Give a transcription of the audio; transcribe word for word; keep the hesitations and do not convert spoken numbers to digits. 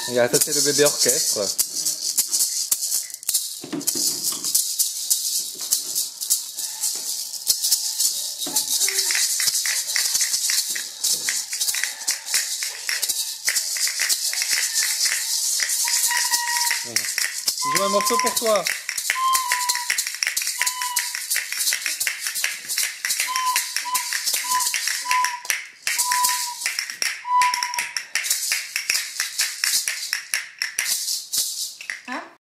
Regarde, ça c'est le bébé orchestre. Je joue un morceau pour toi.